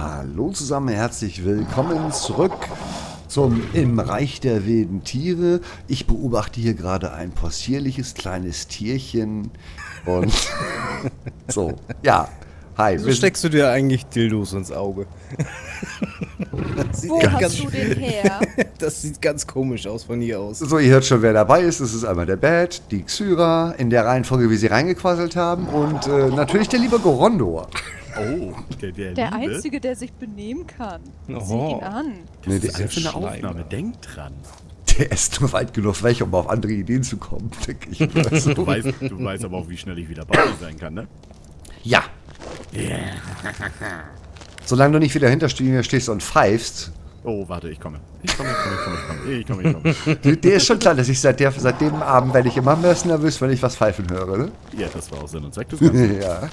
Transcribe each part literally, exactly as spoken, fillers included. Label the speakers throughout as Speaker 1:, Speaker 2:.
Speaker 1: Hallo zusammen, herzlich willkommen zurück zum Im Reich der wilden Tiere. Ich beobachte hier gerade ein possierliches kleines Tierchen und so, ja, hi.
Speaker 2: Wieso steckst du dir eigentlich Dildos ins Auge?
Speaker 3: Wo hast ganz, du den her?
Speaker 2: Das sieht ganz komisch aus von hier aus.
Speaker 1: So, ihr hört schon, wer dabei ist. Es ist einmal der Bad, die Xyra, in der Reihenfolge, wie sie reingequasselt haben und äh, natürlich der liebe Gorondor.
Speaker 4: Oh, der, der,
Speaker 3: der
Speaker 4: Liebe?
Speaker 3: Einzige, der sich benehmen kann.
Speaker 2: Oh.
Speaker 3: Sieh ihn an.
Speaker 4: Das
Speaker 1: Nee,
Speaker 4: ist
Speaker 1: der
Speaker 4: einfach eine
Speaker 2: Schleimer.
Speaker 4: Aufnahme, denk dran.
Speaker 1: Der ist nur weit genug weg, um auf andere Ideen zu kommen, denke ich. Also,
Speaker 4: Du weißt, du weißt aber auch, wie schnell ich wieder bei dir sein kann, ne?
Speaker 1: ja.
Speaker 4: Yeah.
Speaker 1: Solange du nicht wieder hinter mir stehst und pfeifst.
Speaker 4: Oh, warte, ich komme. Ich komme, ich komme, ich komme, ich komme, ich komme, ich komme.
Speaker 1: Du, dir ist schon klar, dass ich seit, der, seit dem Abend werde ich immer mehr nervös, wenn ich was pfeifen höre, ne?
Speaker 4: Ja, das war auch Sinn und Zweck des Ganzen.
Speaker 1: Ja.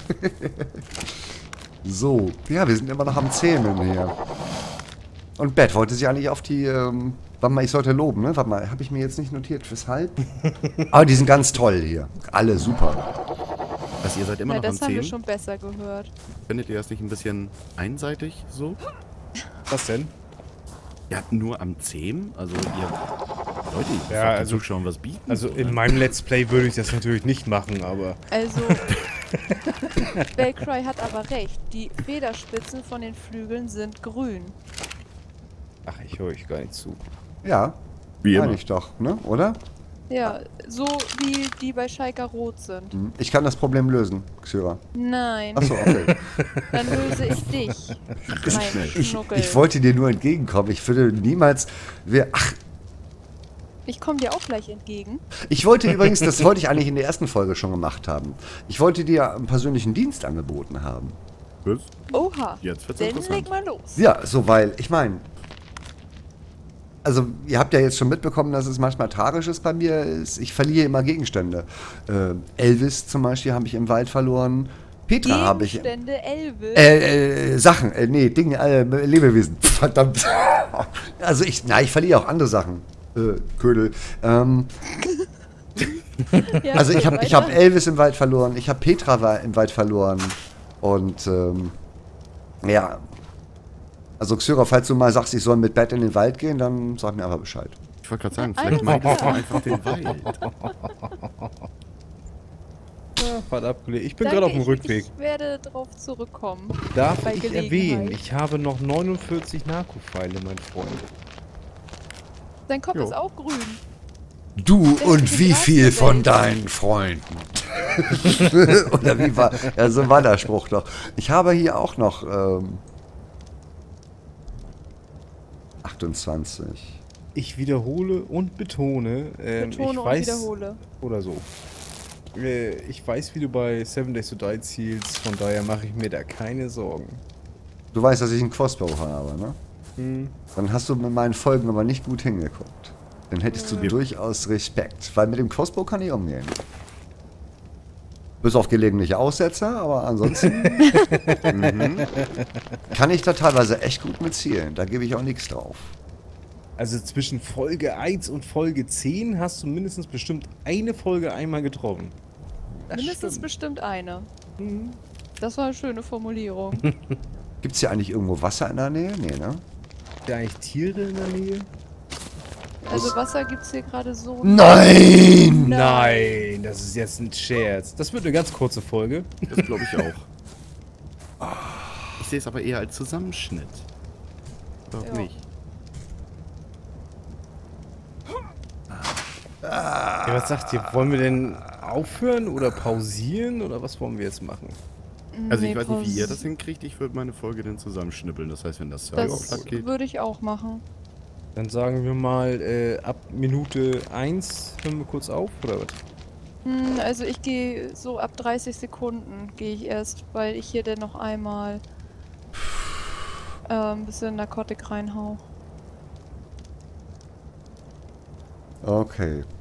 Speaker 1: So, ja, wir sind immer noch am Zähmen hier. Und Beth wollte sich eigentlich auf die, ähm, warte mal, ich sollte loben, ne? Warte mal, habe ich mir jetzt nicht notiert, weshalb? Aber die sind ganz toll hier. Alle super.
Speaker 4: Was, ihr seid immer
Speaker 3: Ja,
Speaker 4: noch am
Speaker 3: das haben wir
Speaker 4: Zähmen?
Speaker 3: schon besser gehört.
Speaker 4: Findet ihr das nicht ein bisschen einseitig so?
Speaker 2: Was denn?
Speaker 4: Ja, nur am Zähmen? Also ihr... Leute, ihr
Speaker 2: Ja,
Speaker 4: ja,
Speaker 2: also-
Speaker 4: Zuschauern was bieten.
Speaker 2: Also
Speaker 4: so,
Speaker 2: in
Speaker 4: ne?
Speaker 2: meinem Let's Play würde ich das natürlich nicht machen, aber...
Speaker 3: Also, Bellcry hat aber recht. Die Federspitzen von den Flügeln sind grün.
Speaker 2: Ach, ich höre euch gar nicht zu.
Speaker 1: Ja,
Speaker 4: Wie
Speaker 1: meine
Speaker 4: immer.
Speaker 1: ich doch, ne? Oder?
Speaker 3: Ja, so wie die bei Schalker rot sind.
Speaker 1: Hm. Ich kann das Problem lösen, Xyra.
Speaker 3: Nein,
Speaker 1: Achso, okay.
Speaker 3: dann löse ich dich. Mein
Speaker 1: Ich,
Speaker 3: Schnuckel.
Speaker 1: ich wollte dir nur entgegenkommen. Ich würde niemals... Wir, ach,
Speaker 3: Ich komme dir auch gleich entgegen.
Speaker 1: ich wollte übrigens, das wollte ich eigentlich in der ersten Folge schon gemacht haben. Ich wollte dir einen persönlichen Dienst angeboten haben.
Speaker 4: Was?
Speaker 3: Oha,
Speaker 4: Jetzt wird's
Speaker 3: dann
Speaker 4: interessant.
Speaker 3: leg mal los.
Speaker 1: Ja, so, weil, ich meine... Also, ihr habt ja jetzt schon mitbekommen, dass es manchmal tragisch ist bei mir. Ist, ich verliere immer Gegenstände. Äh, Elvis zum Beispiel habe ich im Wald verloren. Petra habe ich...
Speaker 3: Gegenstände Elvis.
Speaker 1: Äh, äh, Sachen, äh, nee, Dinge, äh, Lebewesen. Verdammt. Also ich, na, ich verliere auch andere Sachen. Äh, Ködel. Ähm,
Speaker 3: Ja,
Speaker 1: also ich habe ich
Speaker 3: weiter.
Speaker 1: hab Elvis im Wald verloren, ich habe Petra wa- im Wald verloren. Und, ähm, ja. Also Xyra, falls du mal sagst, ich soll mit Bett in den Wald gehen, dann sag mir einfach Bescheid.
Speaker 4: Ich wollte gerade sagen,
Speaker 3: Ja,
Speaker 4: vielleicht
Speaker 3: alles
Speaker 4: meintest du
Speaker 3: klar.
Speaker 4: einfach den Wald.
Speaker 2: Ja, Fahrt ab, Kollege. Ich bin
Speaker 3: Danke,
Speaker 2: gerade auf dem
Speaker 3: ich,
Speaker 2: Rückweg.
Speaker 3: Ich werde drauf zurückkommen.
Speaker 2: Darf
Speaker 3: bei
Speaker 2: ich
Speaker 3: Gelegenheit.
Speaker 2: erwähnen, ich habe noch neunundvierzig Narko-Pfeile, mein Freund.
Speaker 3: Dein Kopf
Speaker 4: Jo.
Speaker 3: ist auch grün.
Speaker 1: Du
Speaker 3: Welche
Speaker 1: und wie
Speaker 3: Straße
Speaker 1: viel von
Speaker 3: wählst?
Speaker 1: deinen Freunden? Oder wie war, ja, so war der Spruch doch. Ich habe hier auch noch, ähm, achtundzwanzig.
Speaker 2: Ich wiederhole und betone, ähm,
Speaker 3: Betone
Speaker 2: ich
Speaker 3: und
Speaker 2: weiß,
Speaker 3: wiederhole.
Speaker 2: oder so. Äh, ich weiß, wie du bei Seven Days to Die zielst, von daher mache ich mir da keine Sorgen.
Speaker 1: Du weißt, dass ich einen Crossbow habe, ne?
Speaker 2: Hm.
Speaker 1: Dann hast du mit meinen Folgen aber nicht gut hingeguckt. Dann hättest du durchaus Respekt, weil mit dem Crossbow kann ich umgehen. Bis auf gelegentliche Aussetzer, aber ansonsten mhm, kann ich da teilweise echt gut mit zielen. Da gebe ich auch nichts drauf.
Speaker 2: Also zwischen Folge eins und Folge zehn hast du mindestens bestimmt eine Folge einmal getroffen. Das
Speaker 3: Mindestens
Speaker 2: stimmt.
Speaker 3: bestimmt eine.
Speaker 2: Mhm.
Speaker 3: Das war eine schöne Formulierung.
Speaker 1: Gibt es hier eigentlich irgendwo Wasser in der Nähe? Nee, ne?
Speaker 2: Sind da eigentlich Tiere in der Nähe?
Speaker 3: Also Wasser gibt's hier gerade so.
Speaker 1: Nein!
Speaker 2: Nein, das ist jetzt ein Scherz. Das wird eine ganz kurze Folge.
Speaker 4: Das glaube ich auch. Ich sehe es aber eher als Zusammenschnitt. Doch
Speaker 3: Ja.
Speaker 4: nicht.
Speaker 2: Ja, was sagt ihr? Wollen wir denn aufhören oder pausieren oder was wollen wir jetzt machen?
Speaker 4: Also ich
Speaker 3: Nee,
Speaker 4: weiß nicht, wie ihr
Speaker 3: Paus-
Speaker 4: das hinkriegt. Ich würde meine Folge dann zusammenschnippeln. Das heißt, wenn das Server
Speaker 3: Das
Speaker 4: platt geht.
Speaker 3: würde ich auch machen.
Speaker 2: Dann sagen wir mal, äh, ab Minute eins hören wir kurz auf, oder was?
Speaker 3: Hm, also ich gehe so ab dreißig Sekunden gehe ich erst, weil ich hier dann noch einmal äh, ein bisschen Narkotik reinhau.
Speaker 1: Okay.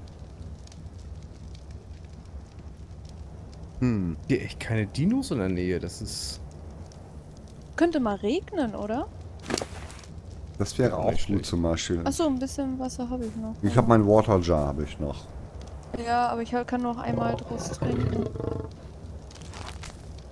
Speaker 4: Hm.
Speaker 2: Hier echt keine Dinos in der Nähe, das ist...
Speaker 3: Könnte mal regnen, oder?
Speaker 1: Das wäre
Speaker 2: Ja,
Speaker 1: auch
Speaker 2: nicht
Speaker 1: gut
Speaker 2: schlecht.
Speaker 1: zum Beispiel.
Speaker 3: Achso, ein bisschen Wasser habe ich noch.
Speaker 1: Ich habe mein Water Jar, habe ich noch.
Speaker 3: Ja, aber ich kann noch einmal draus trinken.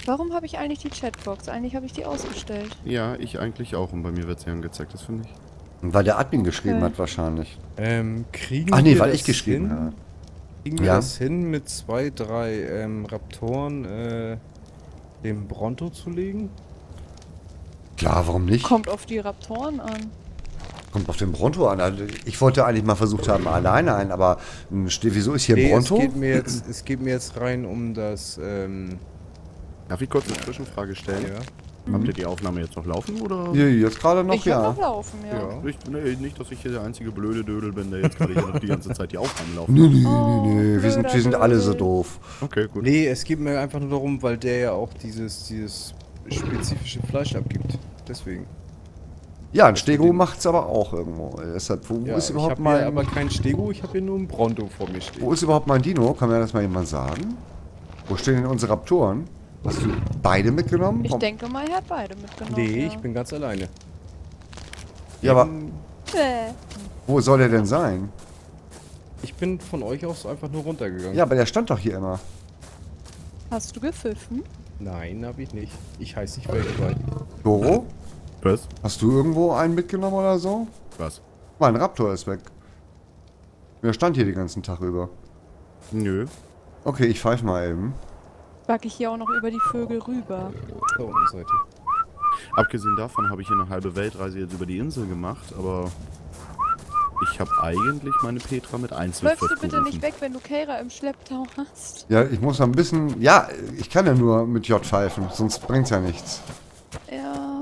Speaker 3: Warum habe ich eigentlich die Chatbox? Eigentlich habe ich die ausgestellt.
Speaker 4: Ja, ich eigentlich auch. Und bei mir wird sie angezeigt, das finde ich.
Speaker 1: Weil der Admin geschrieben
Speaker 3: Okay.
Speaker 1: hat wahrscheinlich.
Speaker 2: Ähm, kriegen
Speaker 1: Ach nee,
Speaker 2: wir
Speaker 1: weil
Speaker 2: das
Speaker 1: ich geschrieben
Speaker 2: hin?
Speaker 1: habe.
Speaker 2: Kriegen wir
Speaker 1: Ja.
Speaker 2: das hin, mit zwei, drei ähm, Raptoren äh, den Bronto zu legen?
Speaker 1: Klar, warum nicht?
Speaker 3: Kommt auf die Raptoren an.
Speaker 1: Kommt auf den Bronto an. Also ich wollte eigentlich mal versucht haben, alleine ein, aber hm, ste- wieso ist hier ein
Speaker 2: Nee, es
Speaker 1: Bronto?
Speaker 2: geht mir jetzt, es geht mir jetzt rein um das, ähm,
Speaker 4: Darf ich kurz eine Zwischenfrage stellen?
Speaker 2: ja.
Speaker 4: Habt ihr die Aufnahme jetzt noch laufen oder?
Speaker 1: Ja, jetzt gerade noch,
Speaker 3: Ich hab
Speaker 1: ja.
Speaker 3: noch laufen, ja.
Speaker 2: Ja.
Speaker 4: Nicht, nee, nicht, dass ich hier der einzige blöde Dödel bin, der jetzt gerade hier noch die ganze Zeit die Aufnahmen laufen.
Speaker 1: Nee, nee,
Speaker 3: Oh,
Speaker 1: nee, nee. Wir sind, wir sind
Speaker 3: blöder
Speaker 1: alle so
Speaker 3: Dödel.
Speaker 1: doof.
Speaker 4: Okay, gut.
Speaker 2: Nee, es geht mir einfach nur darum, weil der ja auch dieses, dieses spezifische Fleisch abgibt. Deswegen.
Speaker 1: Ja, ein Stego macht's aber auch irgendwo. Deshalb, wo
Speaker 2: Ja,
Speaker 1: ist
Speaker 2: ich
Speaker 1: überhaupt
Speaker 2: habe hier
Speaker 1: mein...
Speaker 2: aber kein Stego, ich habe hier nur einen Bronto vor mir stehen.
Speaker 1: Wo ist überhaupt mein Dino? Kann mir das mal jemand sagen? Wo stehen denn unsere Raptoren? Hast du beide mitgenommen?
Speaker 3: Ich
Speaker 1: Komm.
Speaker 3: denke mal, er hat beide mitgenommen.
Speaker 2: Nee,
Speaker 3: ja.
Speaker 2: ich bin ganz alleine.
Speaker 1: Ja, aber
Speaker 3: Äh,
Speaker 1: wo soll der denn sein?
Speaker 2: Ich bin von euch aus einfach nur runtergegangen.
Speaker 1: Ja, aber der stand doch hier immer.
Speaker 3: Hast du gepfiffen?
Speaker 2: Nein, habe ich nicht. Ich heiße nicht weltweit.
Speaker 1: Doro?
Speaker 4: Was?
Speaker 1: Hast du irgendwo einen mitgenommen oder so?
Speaker 4: Was?
Speaker 1: Mein Raptor ist weg. Der stand hier den ganzen Tag über.
Speaker 4: Nö.
Speaker 1: Okay, ich pfeife mal eben.
Speaker 3: Backe ich hier auch noch über die Vögel rüber.
Speaker 2: Da unten seid ihr.
Speaker 4: Abgesehen davon habe ich hier eine halbe Weltreise jetzt über die Insel gemacht, aber ich habe eigentlich meine Petra mit
Speaker 3: Läufst
Speaker 4: Einzelfett
Speaker 3: du bitte
Speaker 4: gerufen.
Speaker 3: nicht weg, wenn du Keira im Schlepptau hast?
Speaker 1: Ja, ich muss noch ein bisschen... Ja, ich kann ja nur mit J pfeifen, sonst bringt's ja nichts.
Speaker 3: Ja.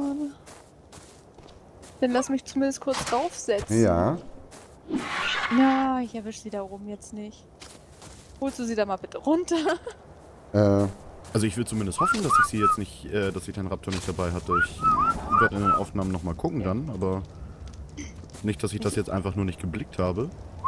Speaker 3: Dann lass mich zumindest kurz draufsetzen.
Speaker 1: Ja.
Speaker 3: Ja, ich erwische sie da oben jetzt nicht. Holst du sie da mal bitte runter?
Speaker 1: Äh,
Speaker 4: Also ich will zumindest hoffen, dass ich sie jetzt nicht, äh, dass ich den Raptor nicht dabei hatte. Ich werde in den Aufnahmen nochmal gucken dann, aber nicht, dass ich das jetzt einfach nur nicht geblickt habe.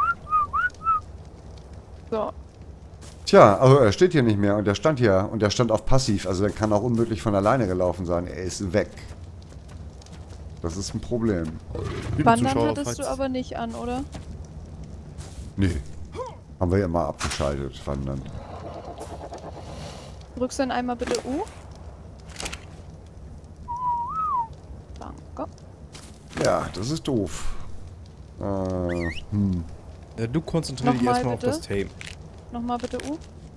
Speaker 3: So.
Speaker 1: tja, also er steht hier nicht mehr und der stand hier und der stand auf passiv. Also der kann auch unmöglich von alleine gelaufen sein. Er ist weg. Das ist ein Problem.
Speaker 4: Liebe
Speaker 3: Wandern
Speaker 4: Zuschauer,
Speaker 3: hattest
Speaker 4: falls-
Speaker 3: du aber nicht an, oder?
Speaker 1: Nee. Haben wir ja mal abgeschaltet, wandern.
Speaker 3: Drückst du dann einmal bitte U? Danke.
Speaker 1: Ja, das ist doof. Äh, hm.
Speaker 2: Äh, du konzentrier dich
Speaker 3: Nochmal
Speaker 2: erstmal auf
Speaker 3: bitte.
Speaker 2: das Tame.
Speaker 3: Nochmal bitte U.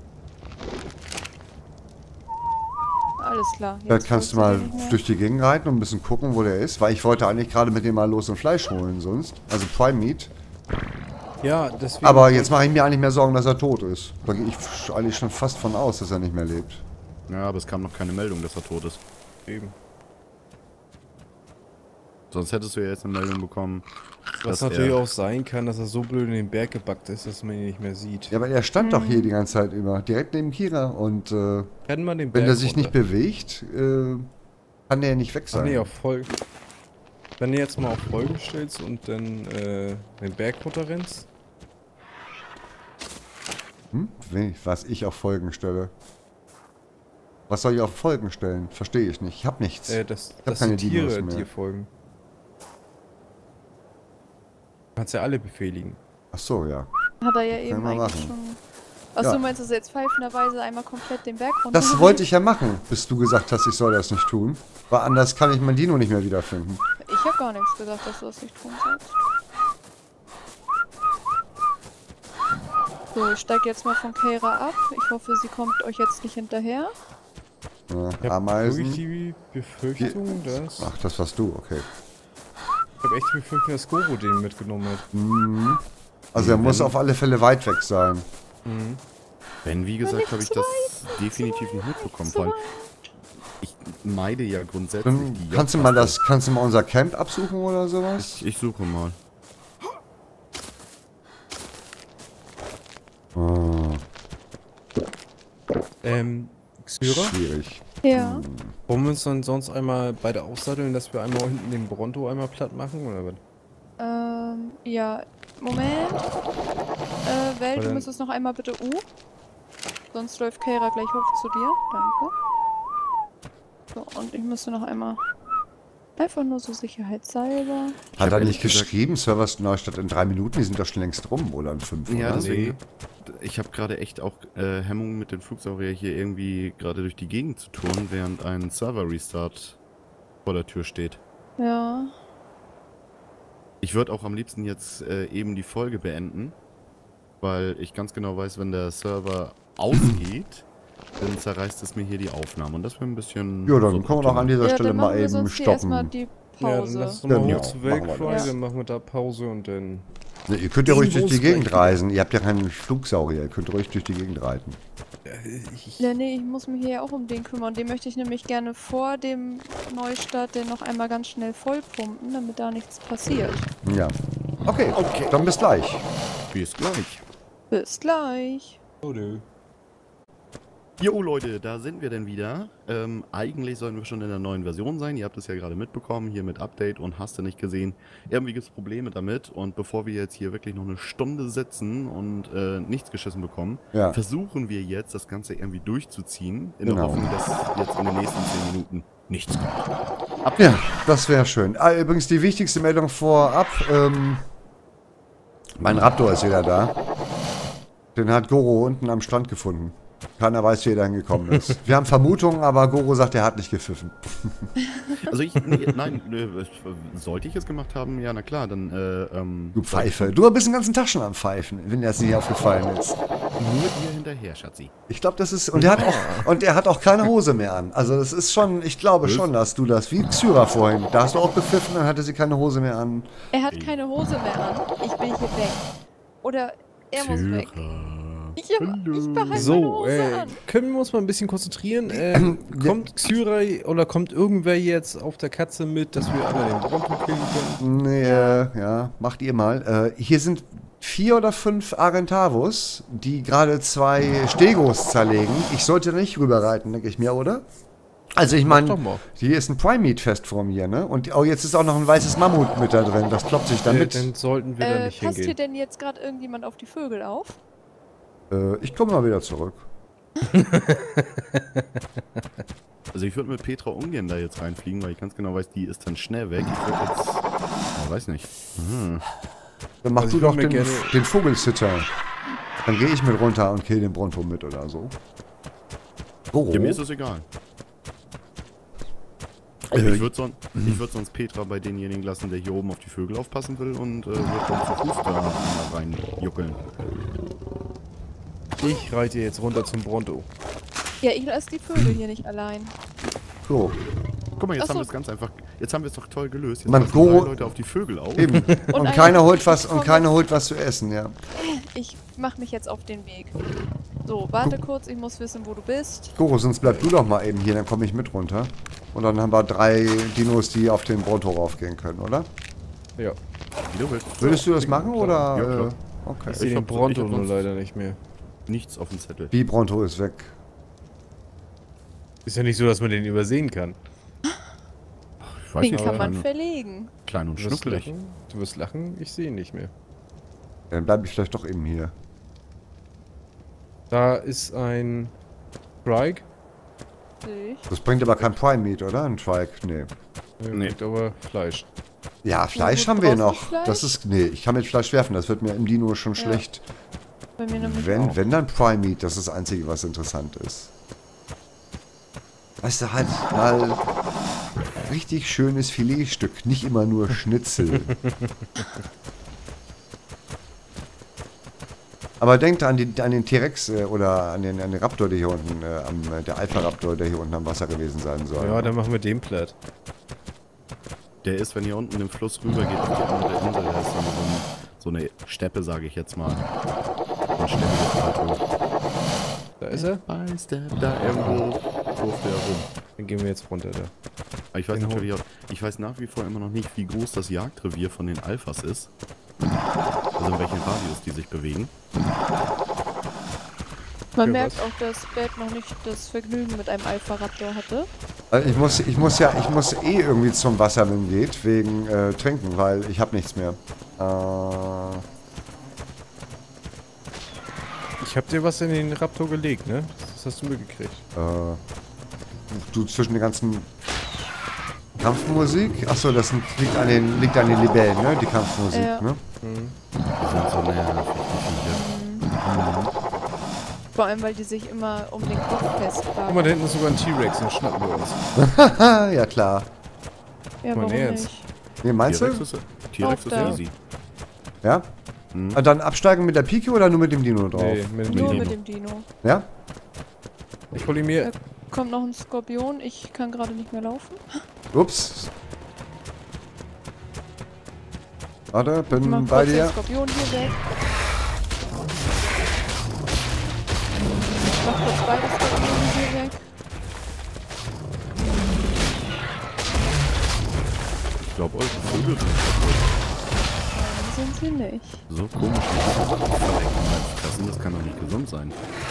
Speaker 3: Alles klar.
Speaker 1: Vielleicht kannst du
Speaker 3: holst
Speaker 1: mal
Speaker 3: den nicht mehr.
Speaker 1: durch die Gegend reiten und ein bisschen gucken, wo der ist. Weil ich wollte eigentlich gerade mit dem mal los und Fleisch holen sonst. Also Prime Meat.
Speaker 2: Ja, deswegen.
Speaker 1: Aber jetzt mache ich mir eigentlich mehr Sorgen, dass er tot ist. Da gehe ich eigentlich schon fast von aus, dass er nicht mehr lebt.
Speaker 4: Ja, aber es kam noch keine Meldung, dass er tot ist.
Speaker 2: Eben.
Speaker 4: Sonst hättest du ja jetzt eine Meldung bekommen.
Speaker 2: Was
Speaker 4: dass
Speaker 2: natürlich
Speaker 4: er-
Speaker 2: auch sein kann, dass er so blöd in den Berg gebackt ist, dass man ihn nicht mehr sieht.
Speaker 1: Ja, aber er stand doch hier die ganze Zeit über. Direkt neben Kira. Und äh,
Speaker 2: Rennen wir den Berg
Speaker 1: wenn er sich nicht
Speaker 2: runter.
Speaker 1: bewegt, äh, kann der nicht weg
Speaker 2: Ach
Speaker 1: sein.
Speaker 2: nee, auf Folgen. Wenn du jetzt mal auf Folgen stellst und dann äh, den Berg runter rennst.
Speaker 1: Hm? Wen- Was ich auf Folgen stelle. Was soll ich auf Folgen stellen? Verstehe ich nicht. Ich hab nichts.
Speaker 2: Äh, dass,
Speaker 1: hab
Speaker 2: dass
Speaker 1: keine
Speaker 2: die
Speaker 1: Dinos
Speaker 2: Tiere
Speaker 1: mehr.
Speaker 2: dir folgen. Du kannst ja alle befehligen.
Speaker 1: Ach so, ja.
Speaker 3: Hat er ja eben
Speaker 1: wir
Speaker 3: eigentlich
Speaker 1: machen.
Speaker 3: schon. Achso,
Speaker 1: Ja.
Speaker 3: du meinst, dass er jetzt pfeifenderweise einmal komplett den Berg runter?
Speaker 1: Das wollte ich ja machen, bis du gesagt hast, ich soll das nicht tun. Weil anders kann ich mein Dino nicht mehr wiederfinden.
Speaker 3: Ich habe gar nichts gesagt, dass du das nicht tun sollst. So, ich steige jetzt mal von Keira ab. Ich hoffe, sie kommt euch jetzt nicht hinterher.
Speaker 2: Ich
Speaker 1: Ja,
Speaker 2: habe wirklich
Speaker 1: Ameisen.
Speaker 2: die Befürchtung, dass.
Speaker 1: Ach, das warst du, okay.
Speaker 2: Ich habe echt die Befürchtung, dass Goro den mitgenommen hat.
Speaker 1: Mhm. Also er muss
Speaker 4: Wenn-
Speaker 1: auf alle Fälle weit weg sein.
Speaker 2: Mhm.
Speaker 4: Wenn, wie gesagt,
Speaker 3: nicht
Speaker 4: habe ich
Speaker 3: zu
Speaker 4: das
Speaker 3: weit,
Speaker 4: definitiv nicht mitbekommen.
Speaker 3: zu
Speaker 4: Vor allem, ich meide ja grundsätzlich
Speaker 1: Dann
Speaker 4: die
Speaker 1: kannst du mal das, kannst du mal unser Camp absuchen oder sowas?
Speaker 4: Ich, ich suche mal.
Speaker 1: Oh,
Speaker 2: Ähm, Xyra,
Speaker 1: schwierig.
Speaker 3: Ja.
Speaker 2: wollen wir uns dann sonst einmal beide aufsatteln, dass wir einmal hinten den Bronto einmal platt machen, oder was?
Speaker 3: Ähm, ja. Moment. Äh, Welt, du
Speaker 2: dann-
Speaker 3: müsstest noch einmal bitte U. Sonst läuft Keira gleich hoch zu dir. Danke. So, und ich müsste noch einmal Einfach nur so sicherheitshalber.
Speaker 1: Hat er
Speaker 4: ehrlich
Speaker 1: nicht
Speaker 4: gesagt-
Speaker 1: geschrieben, Servers Neustadt in drei Minuten, die sind doch schon längst rum, oder in fünf,
Speaker 4: Ja,
Speaker 1: oder?
Speaker 4: deswegen. Ich habe gerade echt auch äh, Hemmungen mit dem Flugsaurier hier irgendwie gerade durch die Gegend zu touren, während ein Server-Restart vor der Tür steht.
Speaker 3: Ja.
Speaker 4: Ich würde auch am liebsten jetzt äh, eben die Folge beenden, weil ich ganz genau weiß, wenn der Server ausgeht, dann zerreißt es mir hier die Aufnahme und das wäre ein bisschen...
Speaker 1: Ja, dann können wir doch an dieser
Speaker 3: Ja,
Speaker 1: Stelle
Speaker 3: dann
Speaker 1: mal
Speaker 3: machen wir
Speaker 1: eben
Speaker 3: sonst hier erstmal
Speaker 1: stoppen.
Speaker 3: die
Speaker 2: Ja, dann
Speaker 3: Pause.
Speaker 2: lass uns mal
Speaker 1: Genau,
Speaker 2: hoch zu
Speaker 1: machen wir
Speaker 2: Weltfry,
Speaker 3: das.
Speaker 2: dann machen wir da Pause und dann...
Speaker 1: Ne, ihr könnt ja ruhig durch die
Speaker 2: Irgendwo
Speaker 1: Gegend
Speaker 2: ist
Speaker 1: reisen. Ihr habt ja keinen Flugsaurier, ihr könnt ruhig durch die Gegend reiten.
Speaker 2: Ich,
Speaker 3: Ja, nee, ich muss mich hier ja auch um den kümmern. Den möchte ich nämlich gerne vor dem Neustart den noch einmal ganz schnell vollpumpen, damit da nichts passiert.
Speaker 1: Ja. Okay, okay. Dann bis gleich.
Speaker 4: Bis gleich.
Speaker 3: Bis gleich.
Speaker 2: oh, nö.
Speaker 4: Jo Leute, da sind wir denn wieder. Ähm, eigentlich sollten wir schon in der neuen Version sein. Ihr habt es ja gerade mitbekommen, hier mit Update und hast du nicht gesehen. Irgendwie gibt es Probleme damit und bevor wir jetzt hier wirklich noch eine Stunde sitzen und äh, nichts geschissen bekommen,
Speaker 1: Ja.
Speaker 4: versuchen wir jetzt das Ganze irgendwie durchzuziehen, in
Speaker 1: Genau.
Speaker 4: der Hoffnung, dass jetzt in den nächsten zehn Minuten nichts kommt.
Speaker 1: Ja, das wäre schön. Ah, übrigens die wichtigste Meldung vorab. Ähm, mein Raptor ist wieder da. Den hat Goro unten am Strand gefunden. Keiner weiß, wie er dahin gekommen ist. Wir haben Vermutungen, aber Goro sagt, er hat nicht gepfiffen.
Speaker 4: Also ich, nee, nein, äh, sollte ich es gemacht haben? Ja, na klar, dann, äh, ähm...
Speaker 1: Du Pfeife. Du bist den ganzen Tag schon am Pfeifen, wenn dir das nicht aufgefallen ist.
Speaker 4: Nur dir hinterher, Schatzi.
Speaker 1: Ich glaube, das ist. Und er hat auch und er hat auch keine Hose mehr an. Also das ist schon, ich glaube
Speaker 4: Was?
Speaker 1: schon, dass du das, wie Xyra vorhin. Da hast du auch gepfiffen, dann hatte sie keine Hose mehr an.
Speaker 3: Er hat keine Hose mehr an. Ich bin hier weg. Oder er muss weg. Ich, hab, ich behalte meine
Speaker 2: So,
Speaker 3: Hose
Speaker 2: äh,
Speaker 3: an.
Speaker 2: können wir uns mal ein bisschen konzentrieren? Ähm, kommt Xyrai oder kommt irgendwer jetzt auf der Katze mit, dass wir einmal den Bronco killen können?
Speaker 1: Nee, äh, ja, macht ihr mal. Äh, hier sind vier oder fünf Arentavus, die gerade zwei Stegos zerlegen. Ich sollte nicht rüberreiten, denke ich mir, oder? Also ich meine,
Speaker 2: doch mal.
Speaker 1: hier ist ein Prime-Meat-Fest vor mir, ne? Und oh, jetzt ist auch noch ein weißes Mammut mit da drin. Das kloppt sich
Speaker 2: Äh,
Speaker 1: damit.
Speaker 2: dann sollten wir da
Speaker 3: Äh,
Speaker 2: nicht
Speaker 3: passt hier
Speaker 2: hingehen.
Speaker 3: denn jetzt gerade irgendjemand auf die Vögel auf?
Speaker 1: Äh, ich komme mal wieder zurück.
Speaker 4: Also ich würde mit Petra ungern da jetzt reinfliegen, weil ich ganz genau weiß, die ist dann schnell weg. Ich würde jetzt... Ich weiß nicht. Hm.
Speaker 1: Dann mach
Speaker 2: Also
Speaker 1: du
Speaker 2: ich
Speaker 1: doch
Speaker 2: würd mir
Speaker 1: den,
Speaker 2: gerne-
Speaker 1: den Vogelsitter. Dann gehe ich mit runter und kill den Bronto mit oder so. Goro?
Speaker 4: Ja, mir ist es egal.
Speaker 1: Äh,
Speaker 4: Ich würde son ich würd sonst Petra bei denjenigen lassen, der hier oben auf die Vögel aufpassen will und äh, würde dann zu Fuß da mal reinjuckeln.
Speaker 2: Ich reite jetzt runter zum Bronto.
Speaker 3: Ja, ich lasse die Vögel hier nicht allein.
Speaker 1: so,
Speaker 4: Guck mal, jetzt
Speaker 3: Ach so.
Speaker 4: haben wir es ganz einfach... Jetzt haben wir es doch toll gelöst. Jetzt
Speaker 1: Man,
Speaker 4: passen
Speaker 1: Goro-
Speaker 4: drei Leute auf die Vögel auf.
Speaker 1: eben. Und,
Speaker 3: ein-
Speaker 1: keiner holt was
Speaker 3: ich
Speaker 1: und
Speaker 3: komme-
Speaker 1: keiner holt was zu essen, ja.
Speaker 3: Ich mach mich jetzt auf den Weg. So, warte kurz, ich muss wissen, wo du bist.
Speaker 1: Goro, sonst bleib du doch mal eben hier, dann komme ich mit runter. Und dann haben wir drei Dinos, die auf den Bronto raufgehen können, oder?
Speaker 2: Ja,
Speaker 4: Wie du willst.
Speaker 1: Würdest du das machen, oder?
Speaker 4: Ja, klar.
Speaker 1: äh, okay.
Speaker 2: ich sehe
Speaker 4: Ich
Speaker 2: den
Speaker 4: hab-
Speaker 2: Bronto
Speaker 4: ich hab
Speaker 2: nur
Speaker 4: sonst-
Speaker 2: leider nicht mehr.
Speaker 4: Nichts auf dem Zettel.
Speaker 1: Die Bronto ist weg.
Speaker 2: Ist ja nicht so, dass man den übersehen kann.
Speaker 4: Ich weiß
Speaker 3: Den
Speaker 4: nicht,
Speaker 3: kann man
Speaker 4: klein,
Speaker 3: verlegen.
Speaker 4: klein und
Speaker 2: Du wirst
Speaker 4: schnuckelig.
Speaker 2: lachen, du wirst lachen, ich sehe ihn nicht mehr.
Speaker 1: Dann bleib ich vielleicht doch eben hier.
Speaker 2: Da ist ein Trike.
Speaker 3: Sehe ich.
Speaker 1: Das bringt aber kein Prime Meat, oder? Ein Trike? Nee.
Speaker 2: Er
Speaker 4: Nee.
Speaker 2: kriegt aber Fleisch.
Speaker 1: Ja, Fleisch
Speaker 3: gut,
Speaker 1: haben wir
Speaker 3: brauchst du
Speaker 1: noch.
Speaker 3: Fleisch?
Speaker 1: Das ist. Nee, ich kann mit Fleisch werfen, das wird mir im Dino schon
Speaker 3: Ja.
Speaker 1: schlecht.
Speaker 3: Bei mir nämlich
Speaker 1: Wenn,
Speaker 3: auch.
Speaker 1: wenn dann Prime Meat, das ist das Einzige, was interessant ist. Weißt du, halt mal richtig schönes Filetstück, nicht immer nur Schnitzel. Aber denkt an, die, an den T-Rex äh, oder an den, an den Raptor, der hier unten, äh, am, äh, der Alpha-Raptor, der hier unten am Wasser gewesen sein soll.
Speaker 2: Ja, dann machen wir den platt.
Speaker 4: Der ist, wenn ihr unten im Fluss rüber geht auf die andere Insel, da ist dann so, ein, so eine Steppe, sage ich jetzt mal. Ein steppiges Plateau.
Speaker 2: Da ist er.
Speaker 4: Bei Step, da irgendwo kurft der rum.
Speaker 2: Dann gehen wir jetzt runter da.
Speaker 4: Aber ich weiß
Speaker 2: Den
Speaker 4: natürlich auch, ich weiß nach wie vor immer noch nicht, wie groß das Jagdrevier von den Alphas ist. Also in welchem Radius die sich bewegen.
Speaker 3: Man
Speaker 2: Für
Speaker 3: merkt
Speaker 2: was?
Speaker 3: auch, dass Bert noch nicht das Vergnügen mit einem Alpha-Raptor hatte.
Speaker 1: Also ich muss, ich muss ja, ich muss eh irgendwie zum Wasser, wenn geht, wegen äh, Trinken, weil ich habe nichts mehr. Äh,
Speaker 2: Ich hab dir was in den Raptor gelegt, ne? Das hast du mir gekriegt.
Speaker 1: äh, du zwischen den ganzen Kampfmusik? Achso, das liegt an den, liegt an den Libellen, ne? Die Kampfmusik,
Speaker 3: Ja.
Speaker 1: ne?
Speaker 4: Die sind so nervig, die Viecher.
Speaker 3: Vor allem, weil die sich immer um den Kopf
Speaker 2: Guck mal,
Speaker 3: festklagen.
Speaker 2: da hinten ist sogar ein T-Rex, den schnappen wir uns.
Speaker 1: Haha, ja klar.
Speaker 3: Ja,
Speaker 2: Guck mal,
Speaker 3: warum
Speaker 2: nee, jetzt.
Speaker 3: nicht?
Speaker 1: Nee, meinst
Speaker 4: T-Rex
Speaker 1: du?
Speaker 4: ist, T-Rex
Speaker 3: Auch
Speaker 4: ist
Speaker 3: da.
Speaker 4: easy.
Speaker 1: Ja?
Speaker 4: Hm.
Speaker 1: Und dann absteigen mit der Pike oder nur mit dem Dino drauf?
Speaker 2: Nee, mit dem
Speaker 3: Nur
Speaker 2: Dino.
Speaker 3: mit dem Dino.
Speaker 1: Ja?
Speaker 2: Ich hol ihn mir.
Speaker 3: Da kommt noch ein Skorpion. Ich kann gerade nicht mehr laufen.
Speaker 1: Ups. Warte,
Speaker 3: Ich mach
Speaker 1: bin bei
Speaker 3: kurz den
Speaker 1: dir.
Speaker 3: Skorpion hier weg. Ich mach kurz beide Skorpione hier weg.
Speaker 4: Ich glaube, eure Vögel sind kaputt.
Speaker 3: Nein, sind sie nicht.
Speaker 4: So komisch, wie die verrecken beim Fressen, das kann doch nicht gesund sein.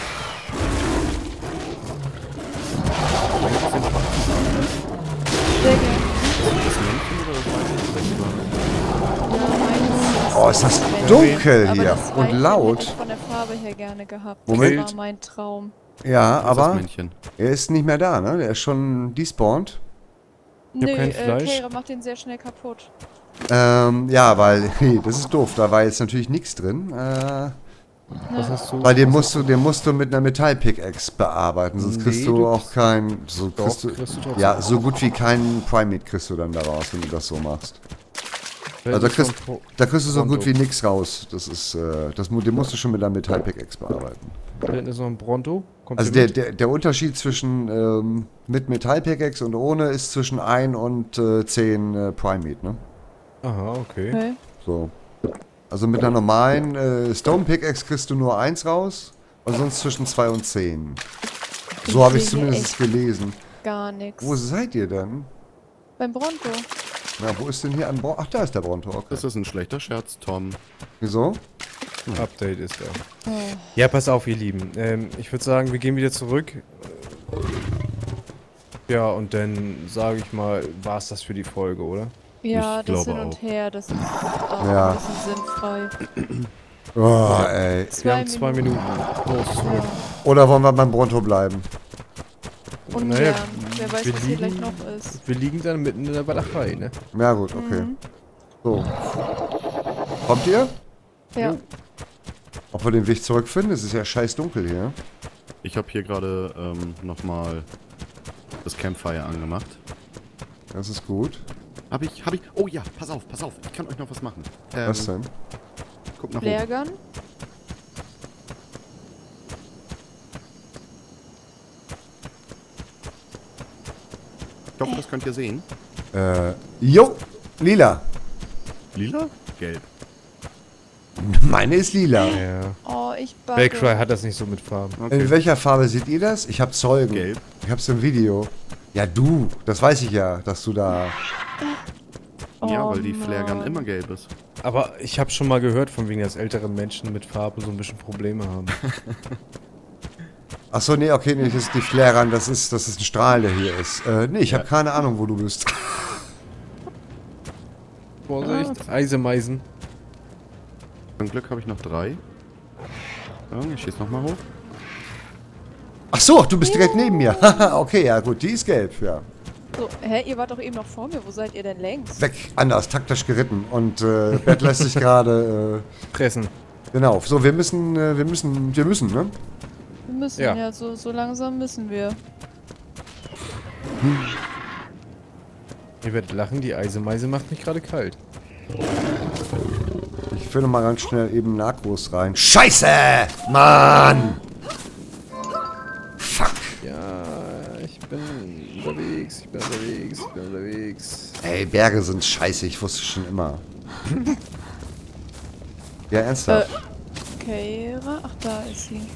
Speaker 3: Sehr gerne.
Speaker 4: Das Männchen oder das Weibchen?
Speaker 3: Ja, meins
Speaker 1: Oh, ist das
Speaker 3: Männchen.
Speaker 1: dunkel
Speaker 3: Aber
Speaker 1: hier
Speaker 3: das
Speaker 1: und
Speaker 3: Weibchen
Speaker 1: laut.
Speaker 3: hätte ich von der Farbe her gerne gehabt.
Speaker 1: Moment.
Speaker 3: Das war mein Traum.
Speaker 1: Ja,
Speaker 4: Wo ist das
Speaker 1: aber
Speaker 4: Männchen?
Speaker 1: er ist nicht mehr da, ne? Der ist schon despawned.
Speaker 3: Nee,
Speaker 2: kein
Speaker 3: äh,
Speaker 2: Fleisch.
Speaker 3: Keira macht den sehr schnell kaputt.
Speaker 1: Ähm, ja, weil, hey, das ist doof. Da war jetzt natürlich nichts drin. Äh,
Speaker 2: Was hast du?
Speaker 1: weil den musst du, den musst du mit einer Metall-Pickaxe bearbeiten, sonst kriegst
Speaker 2: Nee,
Speaker 1: du
Speaker 2: du
Speaker 1: auch
Speaker 2: kriegst-
Speaker 1: kein, so
Speaker 2: Doch,
Speaker 1: kriegst du,
Speaker 2: kriegst du trotzdem.
Speaker 1: ja, so gut wie keinen Primate kriegst du dann daraus, wenn du das so machst.
Speaker 2: Da
Speaker 1: Also da
Speaker 2: hinten ist
Speaker 1: kriegst,
Speaker 2: noch ein Pro-
Speaker 1: da kriegst du so
Speaker 2: Pronto.
Speaker 1: gut wie nichts raus. Das ist, äh, das, mu- den musst du schon mit einer Metall-Pickaxe bearbeiten.
Speaker 2: Da hinten ist noch ein Bronto. Kommt
Speaker 1: Also
Speaker 2: der
Speaker 1: der, der, der Unterschied zwischen ähm, mit Metall-Pickaxe und ohne ist zwischen ein und äh, zehn äh, Primate, ne?
Speaker 2: Aha, okay.
Speaker 3: Okay.
Speaker 1: So. Also mit einer normalen äh, Stone Pickaxe kriegst du nur eins raus und sonst zwischen zwei und zehn. So
Speaker 3: Ich
Speaker 1: habe ich
Speaker 3: sehe hier
Speaker 1: zumindest
Speaker 3: echt
Speaker 1: gelesen.
Speaker 3: Gar nichts.
Speaker 1: Wo seid ihr denn?
Speaker 3: Beim Bronto.
Speaker 1: Na, wo ist denn hier ein Bronto? Ach, da ist der Bronto. Okay.
Speaker 4: Das ist ein schlechter Scherz, Tom.
Speaker 1: Wieso?
Speaker 2: Update ist da.
Speaker 3: Oh.
Speaker 2: Ja, pass auf, ihr Lieben. Ähm, ich würde sagen, wir gehen wieder zurück. Ja, und dann sage ich mal, war es das für die Folge, oder?
Speaker 3: Ja,
Speaker 4: Ich
Speaker 3: das
Speaker 4: glaube
Speaker 3: Hin und
Speaker 4: auch.
Speaker 3: Her, das ist auch
Speaker 1: Ja.
Speaker 3: ein bisschen sinnfrei.
Speaker 1: Oh, ey.
Speaker 2: Wir haben zwei Minuten. Los, zurück.
Speaker 3: Ja.
Speaker 1: Oder wollen wir beim Bronto bleiben?
Speaker 3: Ungern.
Speaker 2: Naja,
Speaker 3: Wer weiß,
Speaker 2: wir
Speaker 3: was hier gleich
Speaker 2: liegen-
Speaker 3: noch ist.
Speaker 2: Wir liegen dann mitten in der Walachei, ne?
Speaker 1: Ja gut, okay.
Speaker 3: Mhm.
Speaker 1: So. Kommt ihr?
Speaker 3: Ja.
Speaker 1: Ob wir den Weg zurückfinden? Es ist ja scheiß dunkel hier.
Speaker 4: Ich habe hier gerade ähm, nochmal das Campfire angemacht.
Speaker 1: Das ist gut.
Speaker 4: Hab ich, hab ich. Oh ja, pass auf, pass auf. Ich kann euch noch was machen. Ähm,
Speaker 1: Was denn?
Speaker 4: Guck nach oben.
Speaker 3: Leergun.
Speaker 4: Ich hoffe, das könnt ihr sehen.
Speaker 1: Äh, jo! Lila!
Speaker 4: Lila? Gelb.
Speaker 1: Meine ist lila.
Speaker 2: Ja.
Speaker 3: Oh, ich backe.
Speaker 2: Backcry hat das nicht so mit Farben.
Speaker 4: Okay.
Speaker 1: In welcher Farbe seht ihr das? Ich hab Zeugen.
Speaker 4: Gelb.
Speaker 1: Ich hab's im Video. Ja, du. Das weiß ich ja, dass du da...
Speaker 4: Ja,
Speaker 3: Oh
Speaker 4: weil die Flaregun
Speaker 3: Mann.
Speaker 4: immer gelb ist.
Speaker 2: Aber ich habe schon mal gehört, von wegen, dass ältere Menschen mit Farbe so ein bisschen Probleme haben.
Speaker 1: Achso, nee, okay, nee, das ist die Flare an. Das ist, das ist ein Strahl, der hier ist. Äh, nee, ich habe keine Ahnung, wo du bist.
Speaker 2: Vorsicht, Eisemeisen.
Speaker 4: Zum Glück habe ich noch drei. So, ich schieß nochmal hoch.
Speaker 1: Ach so, du bist direkt neben mir. Haha, okay, ja gut, die ist gelb, ja.
Speaker 3: So, hä, ihr wart doch eben noch vor mir. Wo seid ihr denn längst?
Speaker 1: Weg, anders, taktisch geritten. Und äh, Bert lässt sich gerade...
Speaker 2: Fressen.
Speaker 1: Äh, genau, so, wir müssen, äh, wir müssen, wir müssen, ne?
Speaker 3: Wir müssen
Speaker 2: Ja.
Speaker 3: ja, so, so langsam müssen wir.
Speaker 2: Ihr werdet lachen, die Eisemeise macht mich gerade kalt.
Speaker 1: Ich fülle mal ganz schnell eben Narcos rein. Scheiße! Mann! Fuck!
Speaker 2: Ja, ich bin unterwegs, ich bin unterwegs, ich bin unterwegs.
Speaker 1: Ey, Berge sind scheiße, ich wusste schon immer. Ja, ernsthaft.
Speaker 3: Keira? Ach, da ist sie.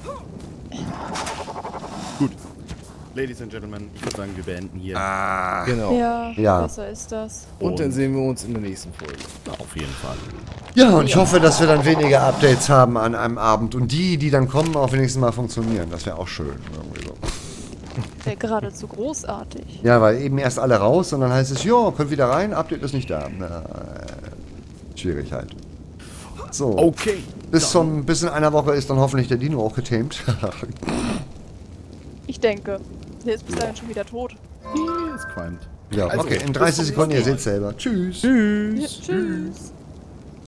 Speaker 4: Gut. Ladies and Gentlemen, ich würde sagen, wir beenden hier.
Speaker 1: Ah.
Speaker 2: Genau.
Speaker 3: Ja,
Speaker 1: Ja.
Speaker 3: besser ist das.
Speaker 2: Und dann sehen wir uns in der nächsten Folge.
Speaker 4: Auf jeden Fall.
Speaker 1: Ja, und ich hoffe, dass wir dann weniger Updates haben an einem Abend und die, die dann kommen, auch wenigstens mal funktionieren. Das wäre auch schön. Irgendwie so.
Speaker 3: Wäre geradezu großartig.
Speaker 1: Ja, weil eben erst alle raus und dann heißt es, jo, könnt wieder rein, Update ist nicht da. Na, schwierig halt. So,
Speaker 4: Okay.
Speaker 1: bis, zum, bis in einer Woche ist dann hoffentlich der Dino auch getamed.
Speaker 3: Ich denke. Der ist bis dahin schon wieder tot.
Speaker 4: Es qualmt.
Speaker 1: Ja,
Speaker 4: Also,
Speaker 1: okay, in
Speaker 4: bis
Speaker 1: dreißig
Speaker 4: zum
Speaker 1: Sekunden, ihr
Speaker 4: nächsten Mal.
Speaker 1: seht selber. Tschüss.
Speaker 2: Tschüss.
Speaker 3: Ja, tschüss.